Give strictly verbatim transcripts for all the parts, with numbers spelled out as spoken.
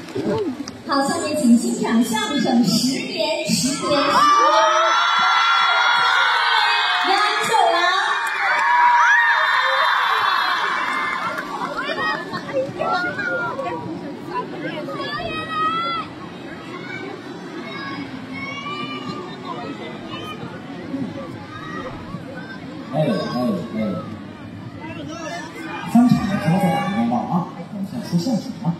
好，下面请欣赏相声《十年十年十年》。杨九郎。 哎哎哎！三场的朋友在哪个地方啊？我们现在说相声啊。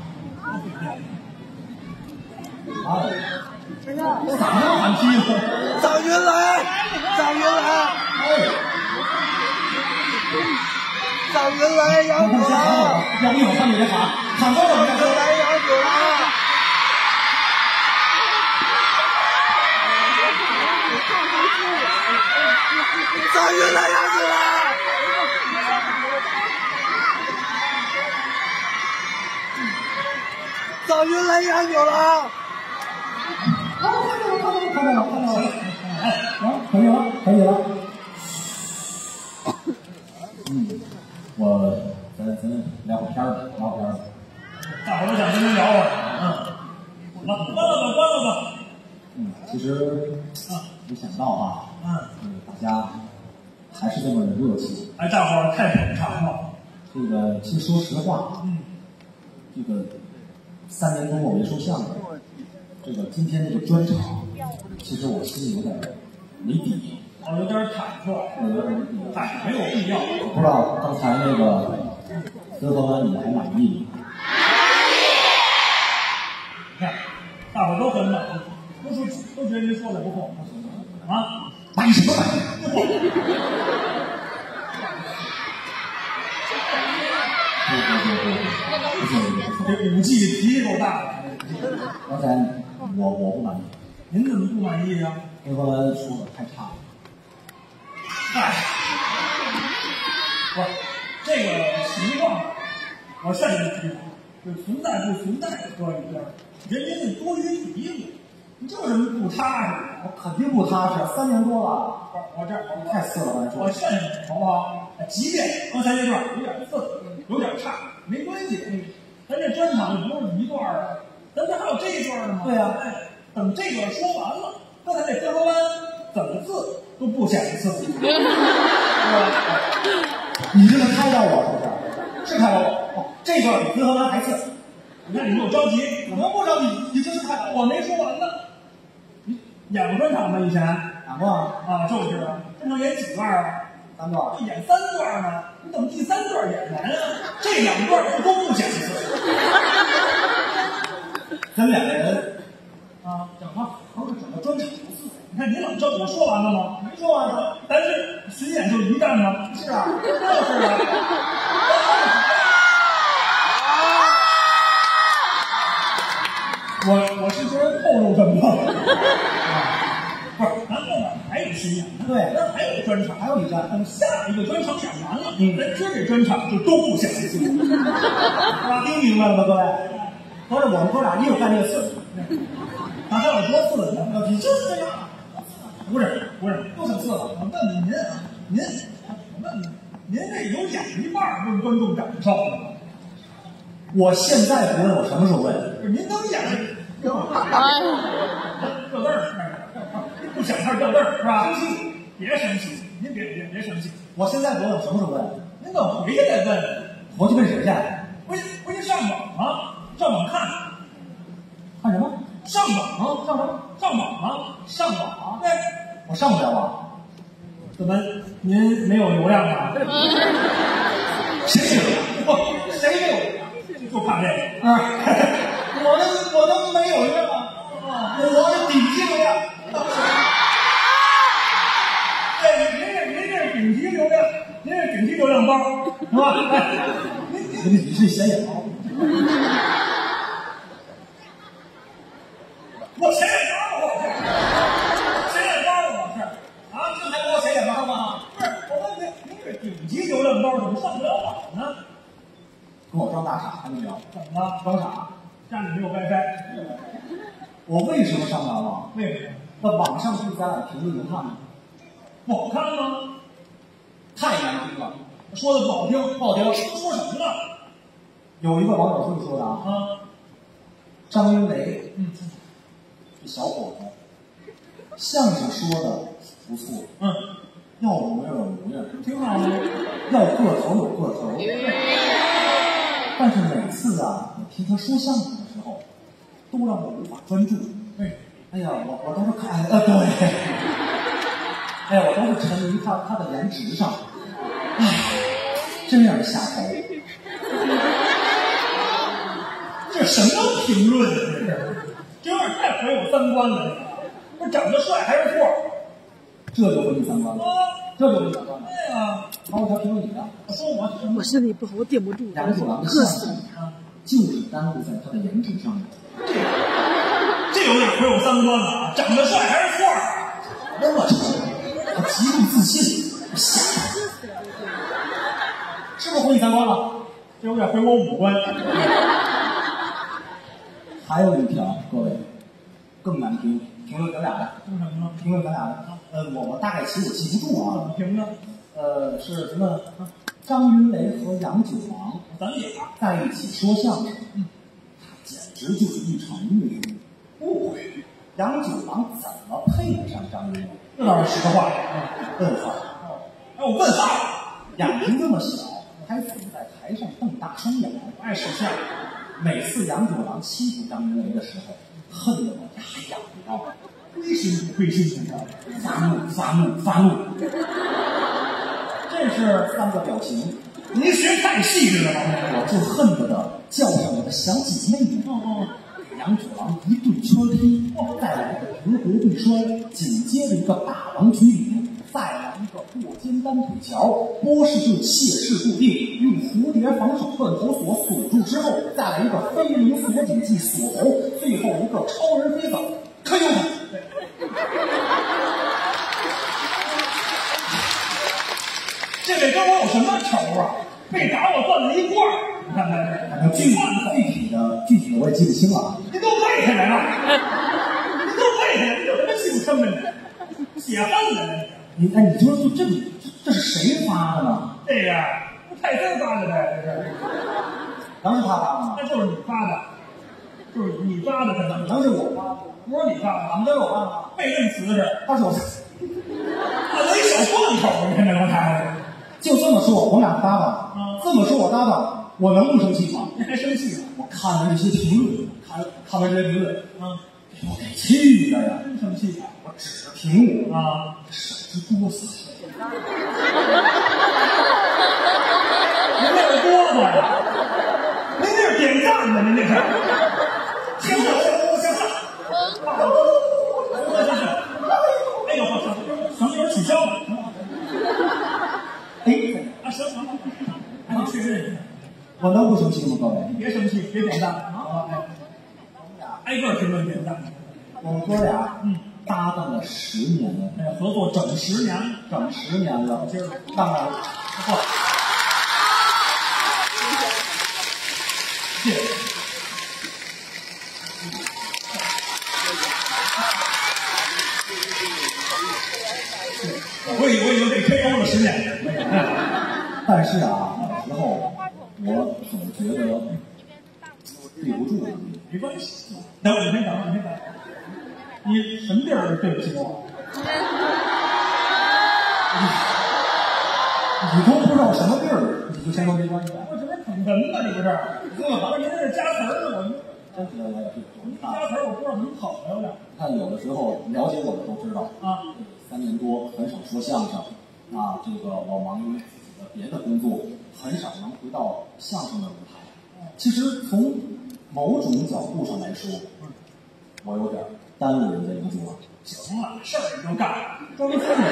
哎，咋那么喊屁股？ 张云来，张云来， 哎， 张云来，杨九郎， 要不一会儿看你这喊，喊多少遍？ 张云来，杨九郎。张云来，杨九郎。张云来，杨九郎。 哦，看到了，看到了，看到了，看到了。哎，行，可以了，可以了。嗯，我咱咱聊会天儿吧，聊会天儿吧。 大伙儿都想跟您聊会儿，嗯，关了吧，关了吧。 嗯，其实啊，没想到啊， 嗯， 大家还是这么的热情。 哎，大伙儿太捧场了。 这个，其实说实话， 嗯， 这个三年多我没说相声，这个今天这个专场，其实我心里有点没底， 我有点忐忑， 我有点嗨，没有必要。 我不知道刚才那个孙和文你还满意吗？ 你看，大伙儿都很满意，都说都觉得您说的不错啊。 满意什么满意？不不不不不不不， 这武器脾气够大的。 刚才我我不满意， 您怎么不满意呀？ 孙和文说的太差了。 嗨，不，这个情况我善于批评，就存在不存在搁一边，人家那多余敌我，你这有什么不踏实？ 我肯定不踏实，三年多了， 我这我太次了，咱说。 我善于好不好？即便刚才那段有点次，有点差，没关系，咱这专场不是一段啊，咱这还有这一段呢吗？ 对呀、 哎，等这段说完了，刚才那分和班怎么字都不显次，是吧？ 你这么开导我是不是？是开导我。哦，这段比分和班还次。 你看你又着急， 我能不着急？你这是开导我。 我没说完呢。你演过专场吗？以前哪个？ 啊，就是专场演几段啊？ 三段。 演三段呢，你怎么第三段演完啊？这两段都不显次。 咱两个人啊， 整个合着整个专场不次。 你看您老这我说完了吗？ 没说完呢。 咱是巡演就一站吗？ 是啊， 就是啊。我我是觉得透露什么？啊，不是，咱后面还有巡演， 对， 咱还有专场， 还有一站。 等下一个专场演完了，嗯，咱今儿这专场就都不显次， 啊，听明白了吗，各位？合着我们哥俩一会儿干这个次， 咱还有多次呢？ 你就是这样。 不是不是， 不省次了。 我问问您啊，您，我问问您，这有演一半问观众感受吗？ 我现在不问，我什么时候问？ 不是您能演？掉字儿，不想他掉字儿是吧？生气，别生气，您别别别生气。 我现在不问，我什么时候问？ 您等回去再问。 回去问谁去？ 回回去上网啊，上网看， 看什么？ 上网啊？上什么？ 上网啊， 上网？ 对， 我上不了网。 怎么您没有流量啊？ 谁没有流量？我谁没有流量？ 就怕这个啊！我的我的没有流量啊！我的顶级流量。 对，您这您这是顶级流量，您是顶级流量包，是吧？哎， 您你是显眼包。 我显眼包我是，显眼包我是啊， 这还给我显眼包吗？ 不是，我问您，您这顶级流量包怎么上不了网呢？ 跟我装大傻还没聊？ 怎么了？ 装傻？ 家里没有 WiFi， 我为什么上不了网？ 为什么？ 那网上不咱俩评论能看吗？ 不好看吗？ 太难听了， 说的不好听， 不好听。 说什么了？ 有一个网友这么说的啊， 啊， 张云雷， 嗯， 这小伙子，相声说的不错， 嗯， 要模样有模样， 挺好的， 要个头有个头。但是每次啊，我听他说相声的时候，都让我无法专注。 对， 哎呀，我我都是看，呃，对，哎呀，我都是沉迷他他的颜值上，哎，真让人下头。 这什么评论啊？这是，这有点太毁我三观了。这个，不是长得帅还是错？ 这就毁你三观了，这就毁你三观了。 对呀， 好，我条评论你的， 说我我身体不好，我顶不住。 杨九郎的相声就是耽误在他的颜值上面。 这有点毁我三观了啊！长得帅还是错？ 那么丑，他极度自信，瞎，是不是毁你三观了？ 这有点毁我五官。 还有一条，各位更难评，评论咱俩的， 说什么呢？ 评论咱俩的。呃，我我大概其实我记不住啊。 怎么评呢？ 呃，是什么？张云雷和杨九郎咱俩在一起说相声，嗯，简直就是一场误会。误会，杨九郎怎么配得上张云雷？ 这倒是实话。 问号。 哎，我问号， 眼睛这么小，还总在台上瞪大双眼， 不爱识相。 每次杨九郎欺负张云雷的时候，恨得我牙痒痒， 亏心不亏心的， 发怒发怒发怒。这是三个表情， 您学太细致了吧？ 我就恨不得叫上我的小姐妹们， 哦哦， 给杨九郎一顿圈踢，再来一个直国对摔，紧接着一个大王举礼，再来一个过肩单腿桥，波士顿蟹式固定，用蝴蝶防守断头锁锁住之后，再来一个飞灵锁紧技锁喉，最后一个超人飞走，可以用它。 这位跟我有什么仇啊？被打我攥在一块儿，你看看这， 具具体的具体的我也记不清了啊。 您都背下来了，您都背下来，你有什么姓生的呢？写恨了你哎，你说就这个，这是谁发的呢？ 这个不泰森发的呗，这是， 能是他发的吗？ 那就是你发的，就是你发的，可能能是我发的？ 不是你发的， 咱们都是我发的吗？ 背认词是， 他是我， 他有一小贯口，你看这刚才， 就这么说，我们俩搭档， 嗯这么说我搭档，我能不生气吗？ 你还生气呢？ 我看完这些评论，看看完这些评论， 啊， 给我给气的呀！ 真生气我指着屏幕啊！ 手直哆嗦。 您这是哆嗦呀？您这是点赞呢？您这是？行了，行了，行了，行了，哎呦，行，一会儿取消了。 哎， 啊，行行，赶紧确认一下。 我能不生气吗？各位， 别生气，别点赞啊！哎，挨个评论点赞。 我们哥俩嗯搭档了十年了， 哎，合作整十年， 整十年了， 今儿当然不错， 谢谢。我以为有得 K O 了十年， 但是啊，有时候我总觉得对不住你。 没关系。等你先等，你先等。你什么地儿对不起我？ 你都不知道什么地儿，你就先说没关系。 我这不是捧哏吗？这不是？这个好像您这是加词儿呢，我真觉得我也是。 您加词儿，我不知道怎么捧的有点。 看有的时候了解我的都知道啊， 三年多很少说相声啊，这个我忙于自己的别的工作，很少能回到相声的舞台。其实从某种角度上来说，我有点耽误人家工作了。 行了，事儿你就干，装聪明。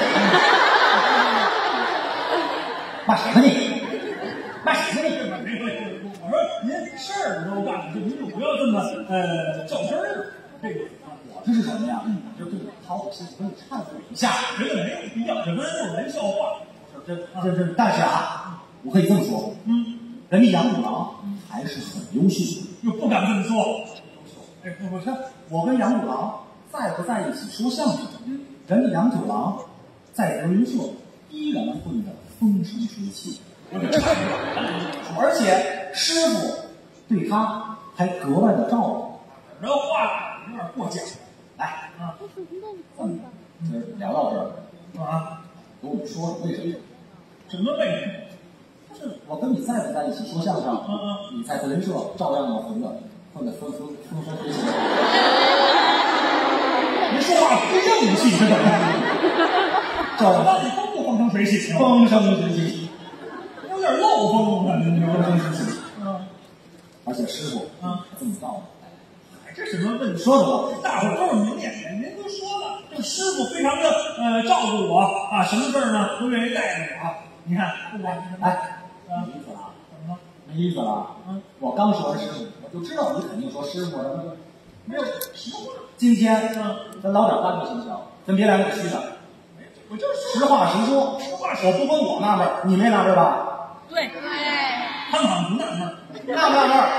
骂谁呢你？骂谁呢你？ 没没没，我说您事儿都干，就您就不要这么呃较真儿。这个我这是什么呀？我这对你掏口气，跟你忏悔一下。 觉得没有必要，这都是玩笑话。 这这这，但是啊，我可以这么说， 嗯， 人家杨五郎还是很优秀的。 又不敢这么说。 哎，不不，看我跟杨五郎在不在一起说相声，人家杨九郎在德云社依然混得风生水起，而且师傅对他还格外的照顾。 这话有点过奖。 来啊， 咱们今儿聊到这儿啊， 给我们说说为什么？ 什么为什么？ 就是我跟你在不在一起说相声， 嗯嗯， 你在德云社照样要混的混的风风风生水起。 您说话不硬气是怎么样？ 照样到底风不风生水起？ 风生水起， 有点漏风啊，您说风生水起。 啊？ 而且师傅啊这么道哎，这什么问题？ 说的吧？ 大伙儿都是明眼人，您都说了，这个师傅非常的呃照顾我啊，什么事儿呢都愿意带着我。你看，不管是什么， 哎， 啊没意思了， 怎么了？ 没意思了。 嗯， 我刚说完师傅，我就知道你肯定说师傅什么的。 没有什么话。 今天嗯， 咱老点搬个行销，咱别来那个虚的。 我就是实话实说， 实话实我不问我纳闷儿，你没纳闷儿吧？ 对对， 他们好像不纳闷儿。 纳不纳闷儿？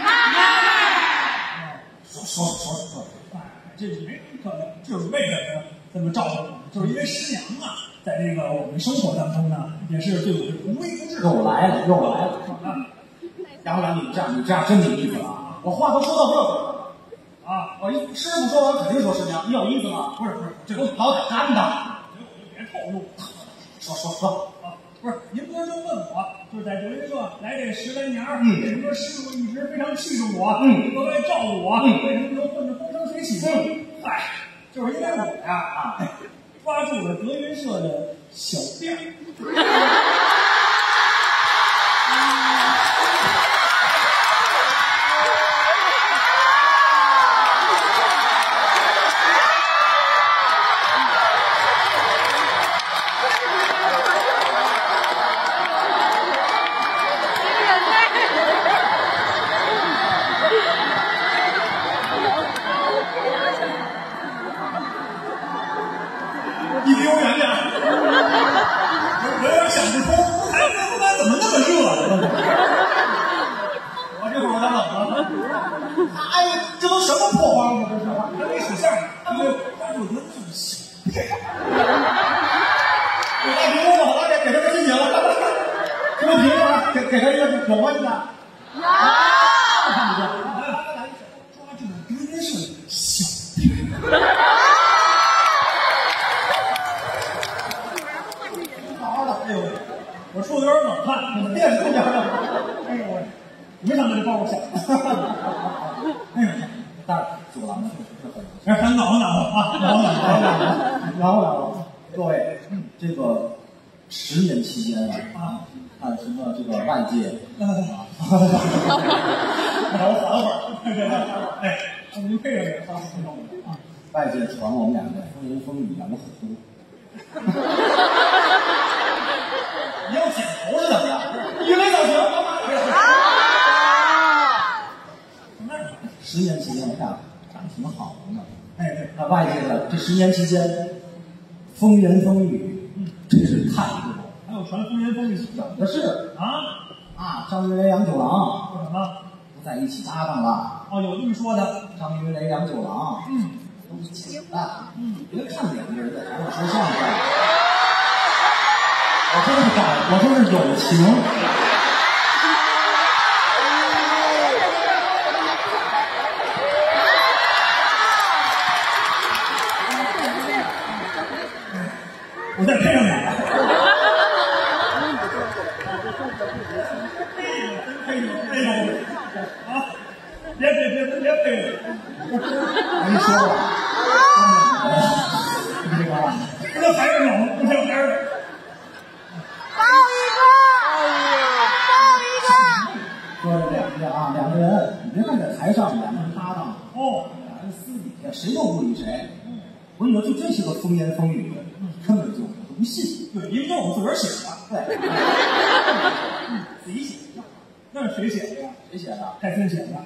啊， 说说说说说， 哎，这是没可能，就是为什么这么照顾我们？就是因为师娘啊，在这个我们生活当中呢，也是对我是无微不至。 又来了又来了。 啊杨澜，你这样你这样真没意思了。我话都说到这儿啊， 我一师傅说完肯定说师娘，你有意思吗？ 不是不是，这我个老得干的。 我就别透露说说说， 啊。不是，您不是就问我，就是在德云社来这十来年儿， 嗯为什么师傅一直非常器重我， 嗯格外照顾我， 嗯为什么能混得风生水起？ 嗯， 嗨，就是因为我呀啊，抓住了德云社的小辫儿。你离我远点！我我有点想不通，台风该怎么那么热呢？ 我这会儿我冷了。哎呀，这都什么破花吗？这是。 还没使相声，因为抓住德云社小辫儿。 我大屏幕吧，我给给他个心情了。这个屏幕上给给他一个有关系的。有。看不见。 抓住了德云社小辫儿。哎呦，我说的有点冷汗， 别出点了。 哎呦喂，没想到这包我响。哎呦， 但是九郎确实是很哎，还挠挠啊，挠挠来挠。 来来来，各位，这个十年期间啊，看什么这个外界， 让我缓会儿。哎，您配合点，发挥作用啊。 外界传我们两个风言风语，两个很多。你要剪头是怎么样？鱼雷造型，十年期间我们俩长得挺好的呢。 哎，对， 那外界的这十年期间，风言风语，真是太多了。 还有传风言风语有的是啊？ 啊，张云雷、杨九郎说什么？ 不在一起搭档了。 哦，有这么说的。 张云雷、杨九郎， 嗯， 都是简单。嗯，别看两个人在台上说相声，我真是感，我真是友情。 我再配上俩。哎呦哎呦啊！别别别别配我！ 我跟你说吧，这个这个还是冷，不行还是。 抱一个，抱一个。 说这两个啊，两个人，你别看在台上两个人搭档， 哦， 俩人私底下谁都不理谁。我跟你说，就这些个风言风语，根本就不信。 对，因为都是我自个儿写的。 对， 自己写的。那是谁写的呀？ 谁写的？ 泰森写的。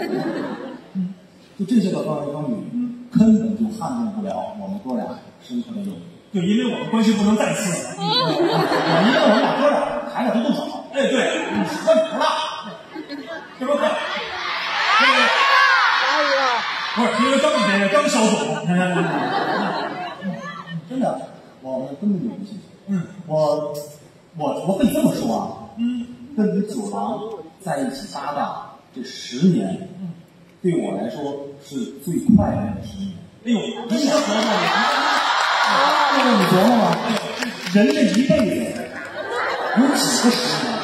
就这些个风言风语，根本就撼动不了我们哥俩深刻的友谊。 对，因为我们关系不能再次了。 我因为我们俩哥俩台上都动手。 哎，对， 你说你不大， 这不是，这个不是，因为刚这个刚消肿。 真的，我们根本就不信。 嗯， 我我我可以这么说啊， 嗯， 跟你九郎在一起搭档这十年， 对我来说是最快乐的十年。 哎呦，跟您合作年， 这个你琢磨吗？人这一辈子有几个十年？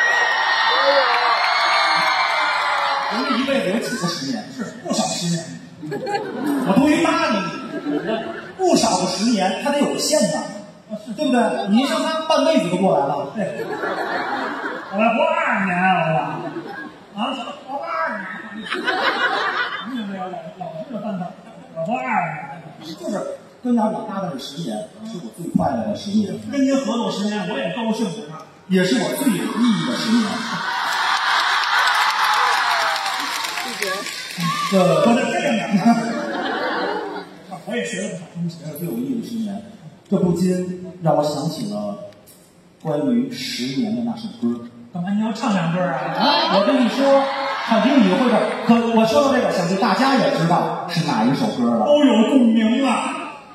人这一辈子有几个十年？ 是不少十年。 我都没搭理你，不少个十年，他得有个限吧，对不对？你像他半辈子都过来了， 对，我来活二十年啊，我啊，活二十年，你有没有老老式的范畴？我活二十年， 就是跟俩我搭档这十年，是我最快乐的十年， 跟您合作十年，我也高兴啊， 也是我最有意义的十年。这我就这样的。我也学了不少东西。 最有意义的十年，这不禁让我想起了关于十年的那首歌。 干嘛你要唱两歌啊？ 啊，我跟你说，肯定你会的。可我说到这个，相信大家也知道是哪一首歌了， 都有共鸣啊。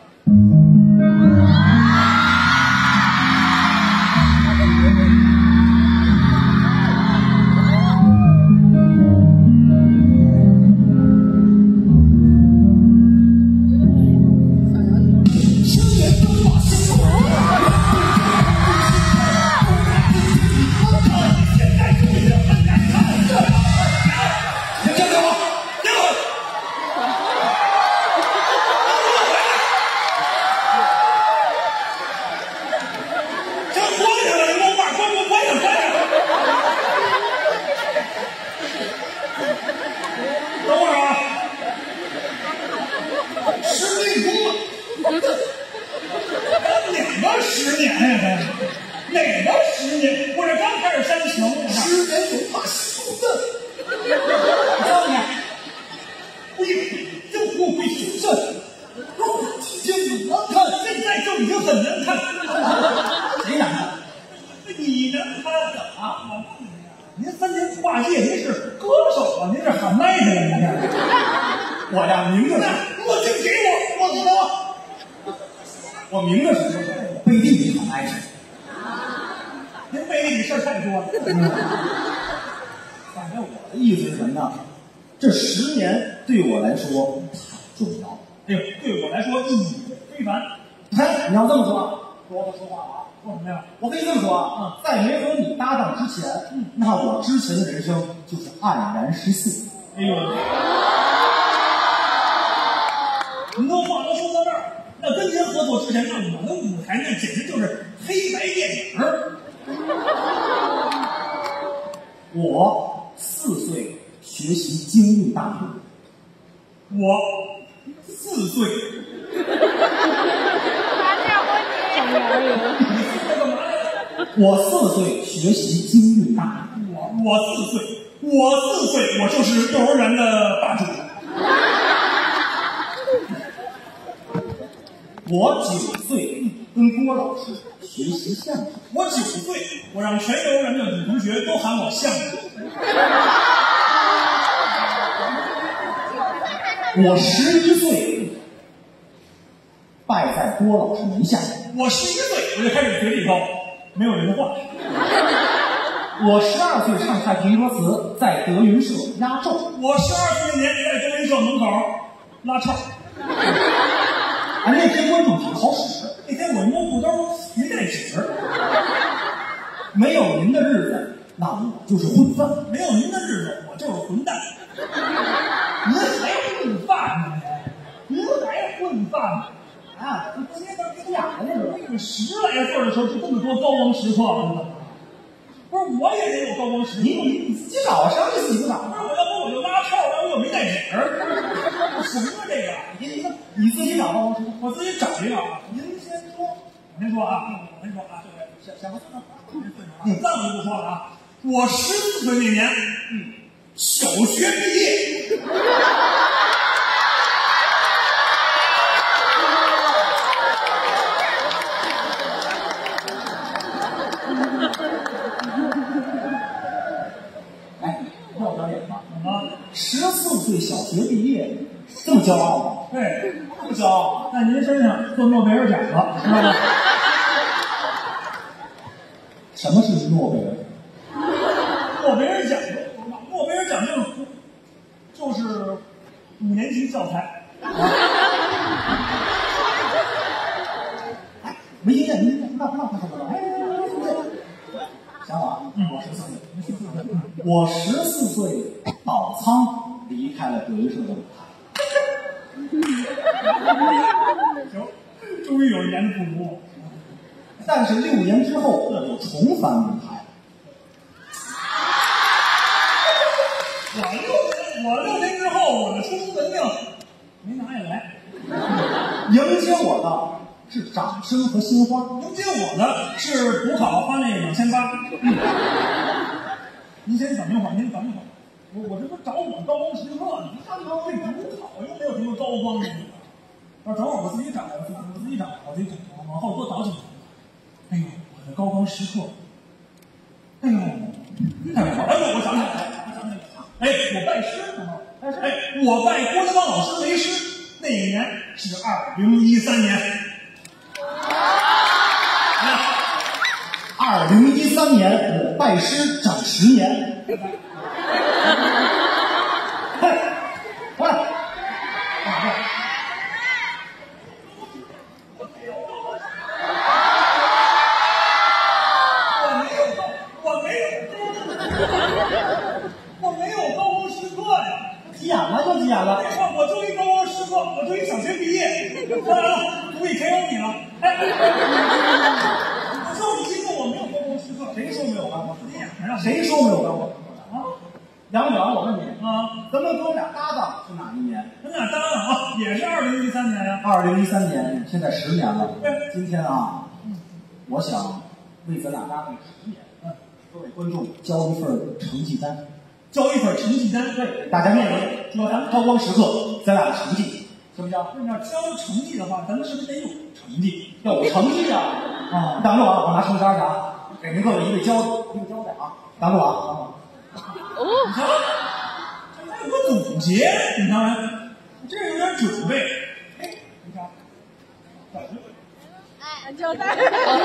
十年呀，这哪个十年？我这刚开始煽情， 十年有怕羞的。 我告诉你，不一这不会谨慎， 体检很难看， 现在就已经很难看。 谁难看？ 你难看啊！我告诉你啊，您三年跨界，您是歌手啊，您是喊麦去了，您这。 我呀，明着是， 我就给我，我给我， 我明着是歌手，背地里喊麦去。 您背地里事儿太多了。 反正我的意思是什么呢？这十年对我来说太重要。 哎呦，对我来说意义非凡。 哎，你要这么说，说我说话啊。 说什么呀？ 我跟你这么说啊，在没和你搭档之前，嗯，那我之前的人生就是黯然失色。 哎呦，您都话都说到这儿，那跟您合作之前，那我的舞台那简直就是黑白电影儿。 我四岁学习京韵大鼓， 我四岁。 我四岁学习京韵大鼓， 我我四岁，我四岁，我就是幼儿园的霸主。 我九岁跟郭老师学习相声， 我九岁，我让全幼儿园的女同学都喊我相声。 我十一岁拜在郭老师门下， 我十一岁我就开始嘴里头没有人话。 我十二岁唱太平歌词，在德云社压轴。 我十二岁那年在德云社门口拉唱。 哎，那天观众挺好使， 那天我摸裤兜，您带纸。 没有您的日子，那我就是混饭； 没有您的日子，我就是混蛋。您还混饭呢？您您还混饭呢？啊，这街上跟俩人似的。这个十来岁的时候就这么多高光时刻了，不是我也得有高光时刻。 你你你自己找啊，谁让你自己找？ 不是我要不我就拉票，要不我没带纸。什么这个？ 你你你自己找高光时刻， 我自己找一个啊。您先说，我先说啊，我先说啊，这位想想个算法，嗯，那我就不说了啊。我十四岁那年，嗯，小学毕业。 哎，要不要脸吧？ 啊， 十四岁小学毕业，这么骄傲吗？ 对，不骄傲，在您身上做诺贝尔奖了，知道吗？ 什么是诺贝尔？ 诺贝尔奖，诺贝尔奖就是就是年级教材。 哎，没经验，没经验，不闹不闹不闹不闹！哎，没经验。想我啊，我十四岁，我十四岁倒仓离开了德云社的舞台。 行，终于有一年的不如我。 但是六年之后，我重返舞台。 我六年，我六年之后，我的初中文凭没拿下来。 迎接我的是掌声和鲜花， 迎接我的是补考花那两千八。您先等一会儿，您等一会儿，我我这不找我高光时刻呢？你看看这补考又没有什么高光的。啊，等会儿我自己找，我自己我自己找，我自己找，往后多倒几条。哎呦，我的高光时刻！哎呦，哎呦，哎呦，我想起来了，我想起来了。哎，我拜师，哎，我拜郭德纲老师为师，那一年是二零一三年。 二零一三年我拜师整十年。嘿，过来， 我没有高，我没有，我没有高光时刻呀。 急眼了就急眼了。 我我就一高光时刻，我就一小学毕业，当然了，足以 K O 你了。哎，就一个我没有高光时刻，谁说没有高光？你眼上谁说没有高光时刻的啊？杨淼，我问你啊， 咱们哥俩搭档是哪一年？ 咱俩搭档啊，也是二零一三年呀。 二零一三年，现在十年了。 对， 今天啊，我想为咱俩搭档十年，嗯，各位观众交一份成绩单， 交一份成绩单， 对，大家面临说咱们高光时刻，咱俩的成绩，行不行？ 那你要交成绩的话，咱们是不是得有成绩？ 有成绩啊！啊，等着我啊，我拿成绩单去啊，给您各位一个交一个交代啊，等着我啊，等着我。 你瞧，这还有个总结，你看，这有点准备。哎，你瞧， 哎，交代。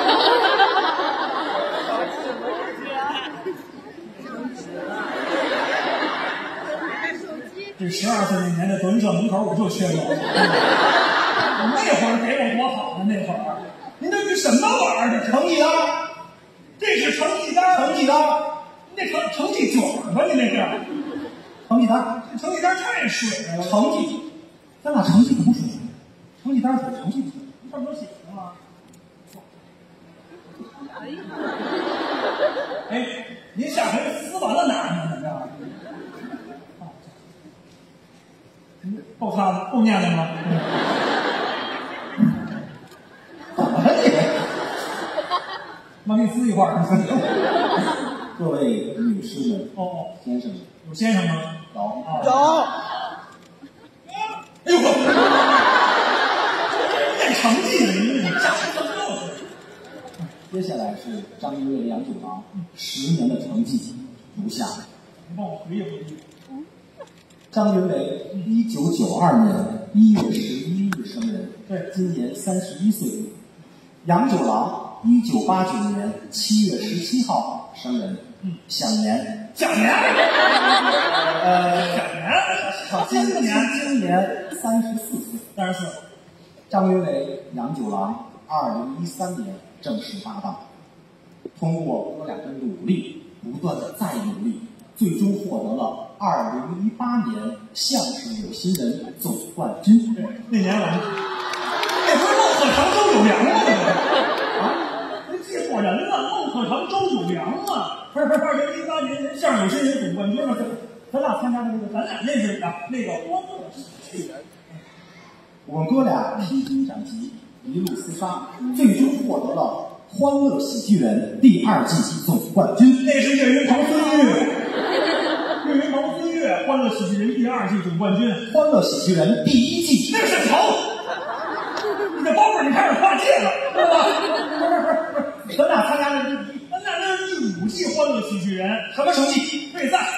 这十二岁那年在德云社门口我就缺个，那会儿给我多好啊！那会儿，您这是什么玩意儿？这成绩单， 这是成绩单， 成绩单， 那成成绩卷儿吧？你那是成绩单， 这成绩单太水了。 成绩，咱俩成绩可不水，成绩单水，成绩不水， 上面都写着吗？哎，您下回撕完了拿呢？怎么样？够看了，够念的吗？ 怎么了你？ 妈给你撕一块儿。 各位女士们， 哦， 先生们， 有先生吗？ 有啊， 有。 哎呦呵，念成绩呢，你你下回怎么弄？ 接下来是张云伟、杨九郎十年的成绩如下。 你帮我回忆回忆。 张云伟，一九九二年一月十一日生人， 对， 今年三十一岁。杨九郎，一九八九年七月十七号生人， 嗯， 享年享年， 呃， 享年， 好，今年今年三十四岁。 三十四。 张云伟、杨九郎，二零一三年正式搭档，通过哥俩的努力，不断的再努力，最终获得了二零一八年相声有新人总冠军。 对，那年我们那不是孟鹤堂周九良吗？啊，那记错人了，孟鹤堂周九良啊！不是不是，二零一八年人相声有新人总冠军了，咱俩参加的那个，咱俩认识的那个欢乐喜剧人。 我们哥俩披荆斩棘，一路厮杀，最终获得了《欢乐喜剧人》第二季总冠军。 那是岳云鹏、孙越，岳云鹏、孙越，《欢乐喜剧人》第二季总冠军，《 欢乐喜剧人》第一季那是头。你这包袱你开始跨界了，知道吧？不是不是不是， 咱俩参加的第咱俩那是第五季《欢乐喜剧人》， 什么成绩？ 对赛。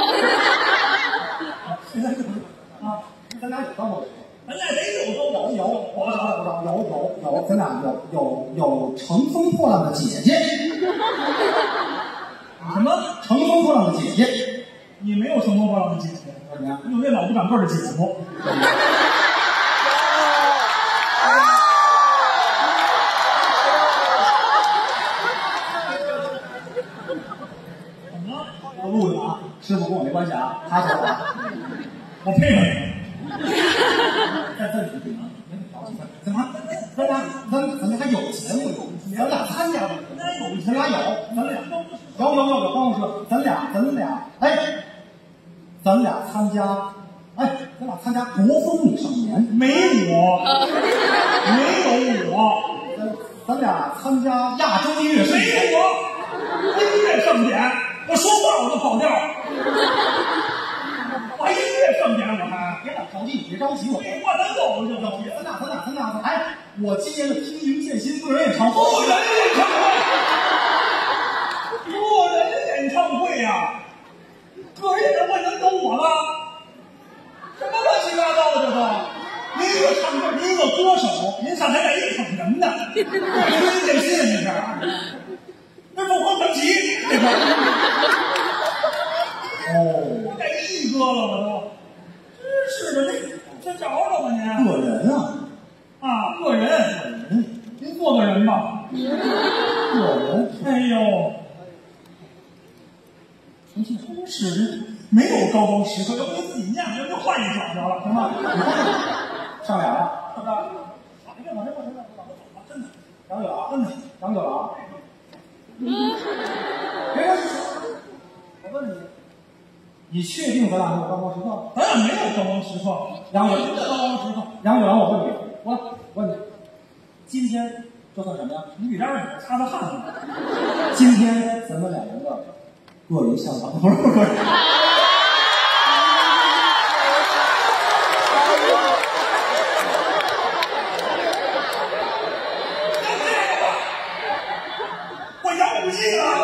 现在啊， 咱俩有高光。 咱俩得有高有有光， 有有有有有，咱俩有有有乘风破浪的姐姐。 什么？ 乘风破浪的姐姐？ 你没有乘风过了的姐姐， 怎么样？ 有那老不长个的姐夫。怎么了？ 我录的啊，师傅跟我没关系啊，他说的。 我配合你。 在这里别着急，怎么？咱俩咱咱俩还有节目有，咱俩参加，咱有咱俩有，咱俩有有有有帮我说，咱俩咱俩哎，咱俩参加哎，咱俩参加国风美少年， 没我，没有我， 咱咱俩参加亚洲音乐盛没典， 有我，音乐盛典，我说话我都跑调，我还音乐盛典我还， 别着急，别着急，我废话真够了，这着急。 咱俩咱俩咱俩哎，我今年的披云剑心个人演唱会， 个人演唱会，个人演唱会呀，个人演唱会能有我吗？什么乱七八糟的这都！您一个唱歌，您一个歌手，您上台带一捧哏的，这披云剑心这是，这凤凰传奇这个。 哦， 带一哥了我都，真是的，这真找着吧您？ 个人啊， 啊，个人， 人， 您做个人吧。 个人， 哎呦，真是没有高光时刻，要不您自己念，要不就换一角得了，行吗？ 上俩了， 是不是？往这边，往这边，往这边，往这走吧，真的， 张九了， 真的。 张九了啊！别人，我问你，你确定咱俩没有高光时刻？ 咱俩没有高光时刻， 杨九， 高光时刻， 杨九郎，我问你，我问你，今天这算什么呀？ 你比边上擦擦汗呢。 今天咱们两人的个人相当，不是个人。 我摇不进了，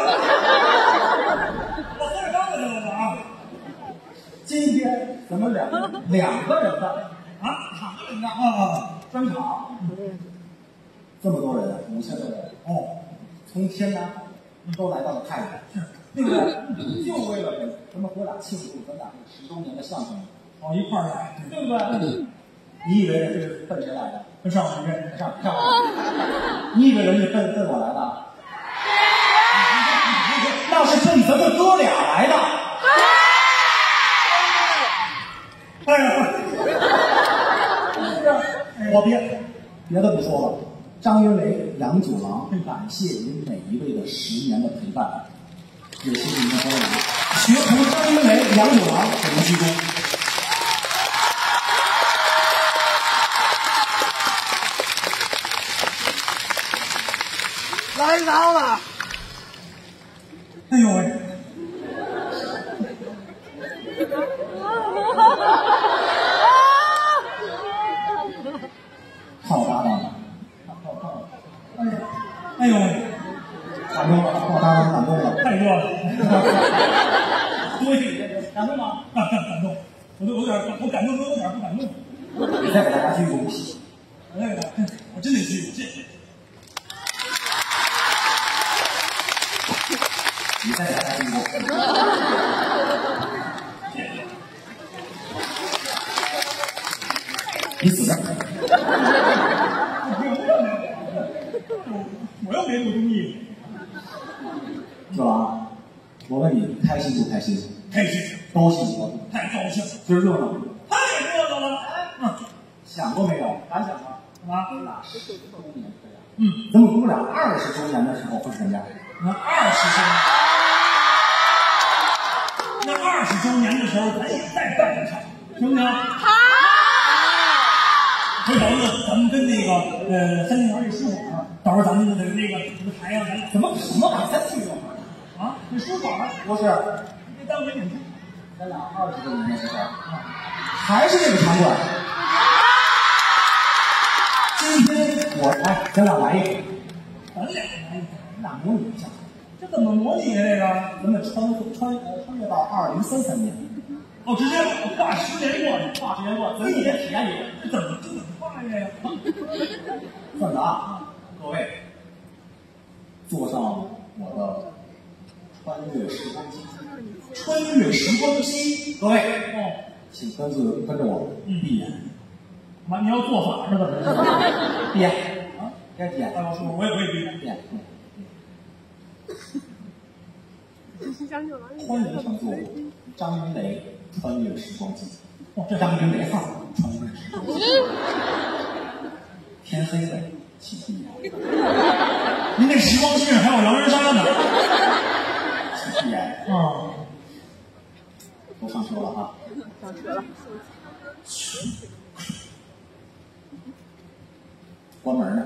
我喝着刚子去了我啊！ 今天咱们两个两个人的啊，两个人的啊， 专场，这么多人，五千多人， 哦， 从天南都来到了太原，对不对？就为了给咱们哥俩庆祝咱俩这十周年的相声， 往一块儿来， 对不对？你以为人家是奔谁来的？ 跟上我一遍， 上上，你以为人家奔奔我来的？那是奔咱们哥俩来的。 哎呀， 我别别的不说了，张云雷、杨九郎，感谢您每一位的十年的陪伴，也谢谢您的包容。学徒张云雷、杨九郎，给您鞠躬。 来一场了。 哎呦喂！ 好搭档， 哎呀，哎呦喂！ 感动了，好搭档感动了。 太热了， 多谢你，感动吗？ 感感动，我都有点，我感动都有点不敢动。 你再给大家鞠躬。 我那个，我真得鞠，这。 你再给大家鞠躬。你死这儿。 我又没录综艺， 九郎，我问你，开心不开心？ 开心， 高兴不高兴？ 太高兴， 今儿热闹， 太热闹了。嗯， 想过没有？敢想吗？ 什么？ 咱俩十周年这样。 嗯， 咱们哥俩二十周年的时候会是什么样？ 那二十周年，那二十周年的时候，咱也再办一场，行不行？好。回头呢，咱们跟那个呃三金园那书馆，到时候咱们那个那个那个台上，咱俩怎么什么把三去了？ 啊，那书馆不是， 别耽误演出。 咱俩二十周年的时候，还是这个场馆。今天我来，咱俩来一个， 咱俩来一个， 咱俩模拟一下， 这怎么模拟呀？这个？ 咱们穿穿呃穿越到二零三三年。 哦，直接跨十年过去， 跨十年过，咱们也体验一个。 这怎么这怎么跨越呀？ 算了啊，各位，坐上我的穿越时光机， 穿越时光机。各位， 哦， 请跟着跟着我， 嗯闭眼， 妈，你要做法是吧？ 闭眼啊，该闭眼。 哎，我我我也我也闭眼。 闭眼。欢迎乘坐张云雷穿越时光机。 哦，这张云雷号穿越时光机。天黑了，请闭眼。 您这时光机上还有狼人杀呢。 请闭眼。 啊， 都上车了哈。 上车了。 关门呢。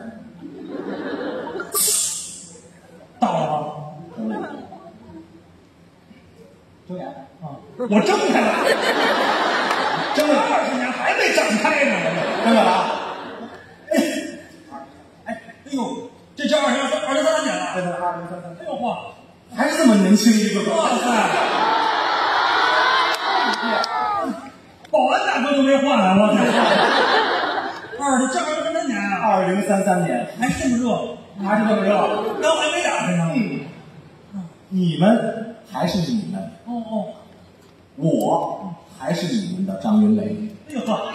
到了吗？ 睁眼。睁眼啊，我睁开了，睁了二十年还没展开呢， 睁开了啊！ 哎，哎，哎呦，这这二零三二零三三年了， 这是二零三三， 哎呦嚯， 还是这么年轻一个， 哇塞！保安大哥都没换啊，我天！二这二零三三年啊， 二零三三年还这么热， 还是这么热， 灯还没打开呢。 嗯，你们还是你们， 哦哦， 我还是你们的张云雷， 哎呦呵，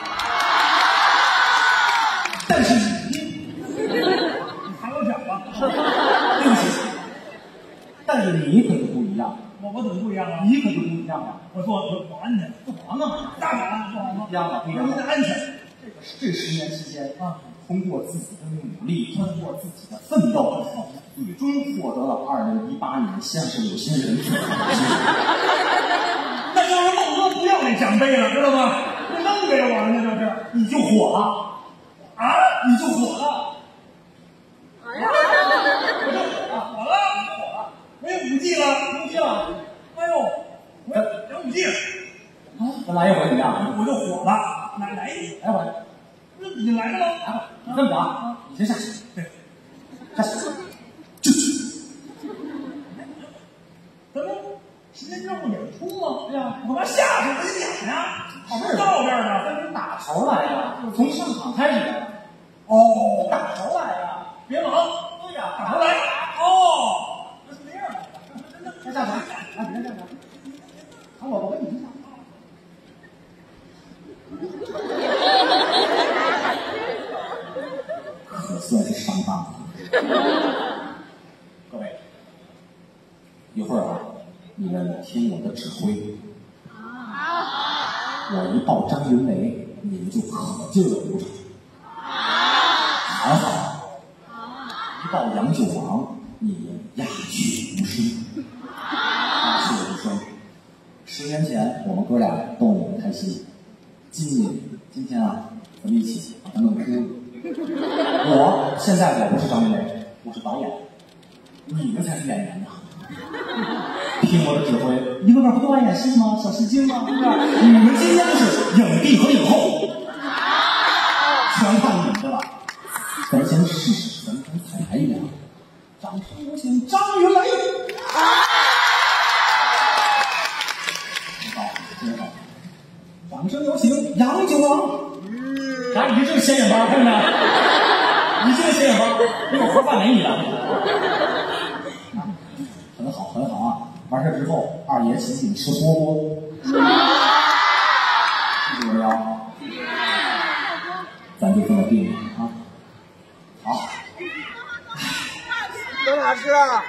但是你， 还有奖吧？ 对不起，但是你可就不一样， 我我怎么不一样啊？ 你可就不一样了， 我做我保安去， 做保安干嘛？ 大保安不好吗？ 不一样了，不一样您的了。 安全。 这十年期间啊， 通过自己的努力，通过自己的奋斗，最终获得了二零一八年相声有新人最好的机会。 那就是孟哥不要那奖杯了，知道吗？不扔给我了，那就是。 你就火了， 啊， 你就火了， 哎呀，我就火了，火了，火了，我有五 G 了， 牛逼了！ 哎呦，我有五 G 了， 再来一回怎么样？ 我就火了，来来一个， 来一回， 这已经来了吗？ 来吧，你这么着啊，你先下去， 对， 下去，就去。 咱们时间任务演出吗？ 对呀， 我干嘛下去我得演呀？好不是到这儿呢？ 但是打头来呀，从上场开始的， 哦， 打头来呀， 别忙， 对呀， 打头来。哦，那是这样的。 先下去，来，别下去，啊，我我跟你一下。可算是上当了。各位，一会儿啊，你们听我的指挥。我一报张云雷，你们就可劲儿的鼓掌。还好，一报杨九王，你们鸦雀无声。鸦雀无声。十年前我们哥俩逗你们开心，今年今天啊，咱们一起把他弄哭。我现在我不是张云雷，我是导演，你们才是演员呢。听我的指挥，一个个不都爱演戏吗？小戏精吗？是不是？你们今天是影帝和影后，全看你们的了。咱先试试，咱们跟彩排一样。掌声有请张云雷。好，真好。掌声有请杨九王。啊，你这个显眼包，看见没？你这个显眼包，那个盒饭没你的。很好，很好啊！完事之后，二爷请你们吃锅锅，记住了没有？咱就这么定了啊！好， 搁哪吃啊？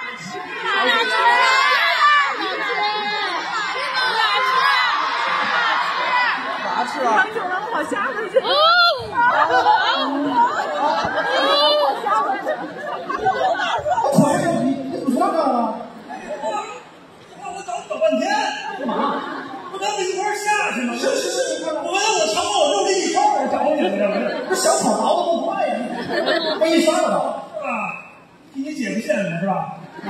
哪吃啊？ 就能我下回去。 腿上你你怎么说这了？ 我找你找半天， 干嘛？ 不咱们一块儿下去吗？ 是是是，你看我我长跑就这一圈儿找你来了， 这小跑倒的不快呀，背一圈了都。 是吧？替你解个线呢，是吧？啊。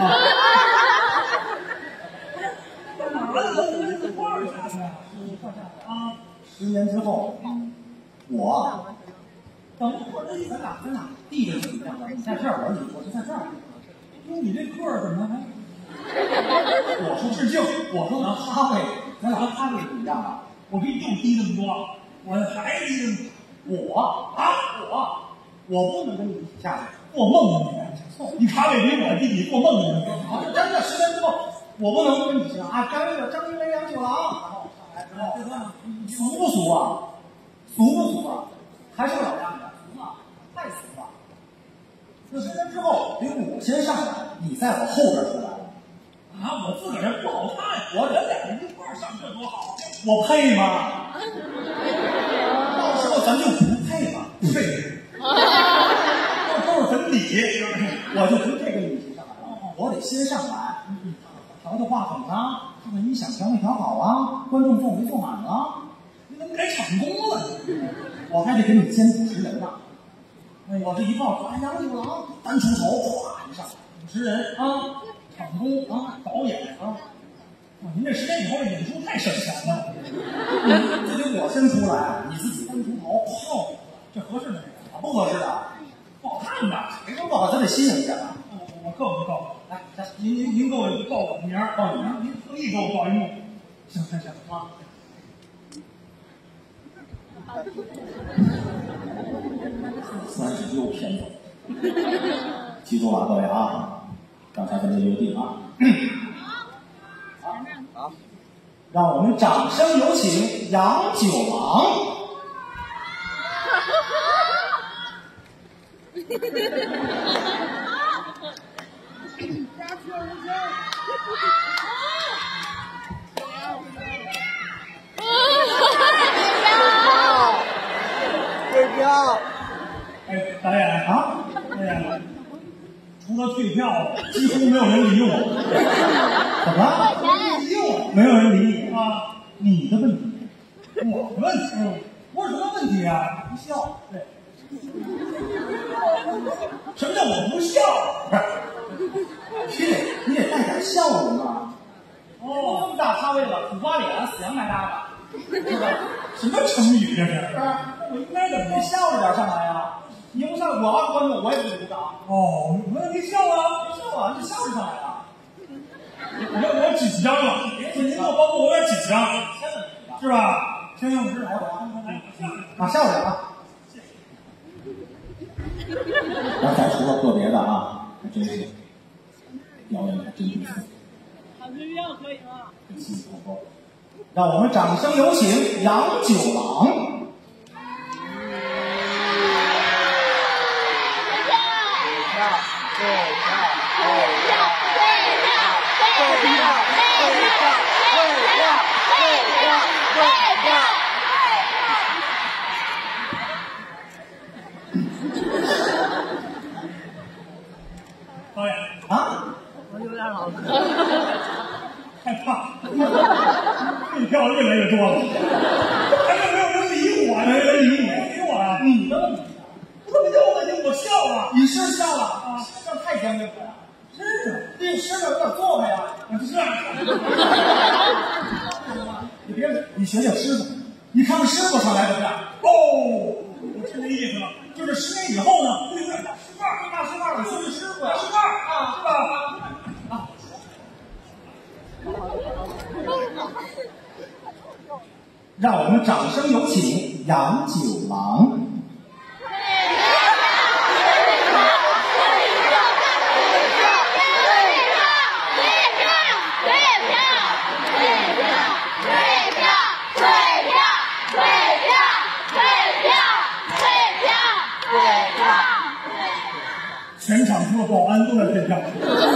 干嘛呢？咱们一块儿下去啊！ 十年之后，我等会儿咱俩咱俩地位是一样的，你在这儿，我你我就在这儿。 哟，你这个儿怎么还？ 我说致敬，我说咱哈位，咱俩哈位不一样啊。 我比你又低那么多，我还低那么我啊我我不能跟你一起下去。 做梦呢你！你卡位比我低，你做梦呢？ 好，真的十年之后， 我不能跟你学啊，张这个张一雷杨九郎，然后上来之后，俗不俗啊？俗不俗啊？还是老样子，俗吗？太俗了。那学完之后，得我先上来，你再往后边出来。 啊，我自个儿不好看，我咱俩人一块儿上这多好。 我配吗？到时候咱就不配吗？ 配， 那都是粉底，我就不配跟你一起上来了，我得先上来，调调话筒啊，看看音响调没调好啊，观众坐没坐满啊， 你怎么改场工了？ 我还得给你兼主持人呢。哎，我这一报说，哎，杨九郎单出头，哗一上，主持人啊，场工啊，导演啊。 哇，您这十年以后这演出太省钱了。 这得我先出来，你自己单出头， 哦，这合适吗？ 不合适的， 不好看呐。 谁说不好，咱得新颖一点啊。 我我告诉告诉，来，来，您您您给我报我名儿，报你名儿，您特意给我报一幕。行行行啊。 三十六片走，记住了各位啊，刚才咱们约定啊。好，让我们掌声有请杨九郎。 退票！ 哎，导演啊， 导演，除了退票，几乎没有人理我。 怎么了？ 没理我没有人理你啊！ 你的问题， 我的问题，嗯，我有什么问题啊？ 不笑。 对。什么叫我不笑？ 你得你得带点笑容啊！ 哦， 这么大咖位了，苦瓜脸，死羊白搭的，是吧？ 什么成语这是？ 我应该怎么笑着点上来呀？你不上，我要观众，我也不鼓掌。 哦，我没笑啊， 没笑啊，你笑着上来啊！ 我我紧张了，您给我帮帮我，有点紧张， 千万别紧张， 是吧？ 先生，我是来回啊，啊，笑着啊！刚才除了个别的啊，还真是表演的真不错。 躺平票可以吗？ 辛苦够，让我们掌声有请杨九郎。 导演啊， 我有点老了。 害怕，退票越来越多了，还是没有人理我，没人理你，理我啊？ 你的问题， 我怎么又问题？我笑了， 你是笑了啊？这太僵硬了， 真是， 你吃着有点坐开呀。 我是啊， 你别，你学学师傅，你看看师傅上来怎么样？ 哦，我听这意思了，就是十年以后呢，会有点大师范儿，大师范儿，我说是师傅呀，师范儿啊，是吧？啊。 让我们掌声有请杨九郎。 全场除了保安都在退票，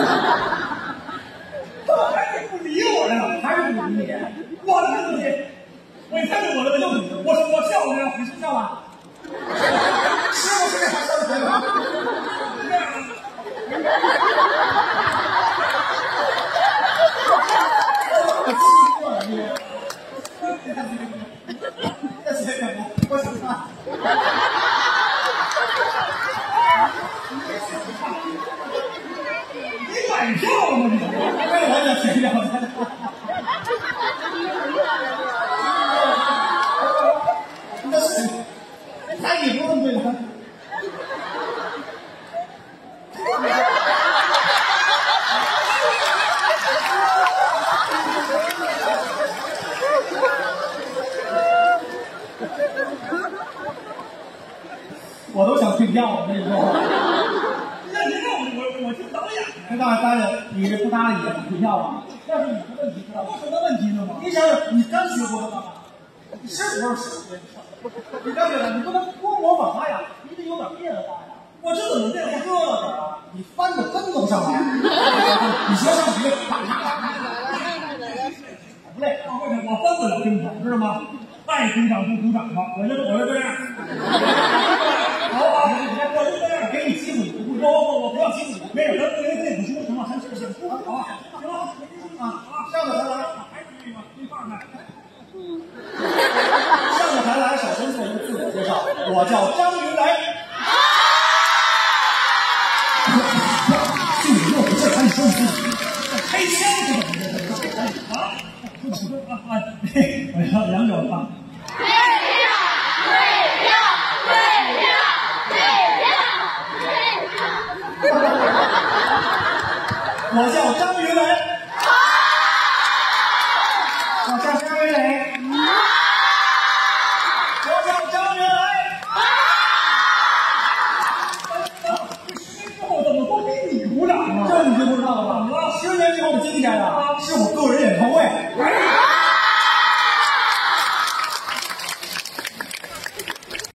怎么还是不理我呀？ 还是不理你？ 我的问题，我一看就我的问题，我我笑了没有？ 你是笑了？师傅是这样笑的吗？我气死了你！这学什么？我想看。 你买票了吗？你为我也学票的。那是，他也不问对了。我都想退票，我跟你说。 那您让我我我听导演， 那当然答应，你不答应也不退票啊？那问题知道吗？ 有什么问题呢吗？ 你想想，你刚学过的干嘛？ 是不是是？你刚学的，你不能光模仿他呀，你得有点变化呀。 我这怎么变化这了点啊？ 你翻的跟都上来，你学上学， 不累，我我翻不了跟头，知道吗？爱鼓掌就鼓掌吧，我就我就这样。好啊，我就这样，给你机会，你不会说，我我不要机会，没有，咱不能这么说，行吗？咱是想说好啊，行了，啊啊， 上个台来， 还是这个对半呢。 上个台来，首先做一个自我介绍，我叫张云来。就你又不是赶紧说你自己， 开枪是怎么着？啊？啊啊！我要两脚唱。 退票！退票！退票！退票！ 我叫张云来。我叫张云来。我叫张云来。 之后怎么都给你鼓掌啊？ 这你就不知道了吧？十年之后的今天啊，是我个人演唱会。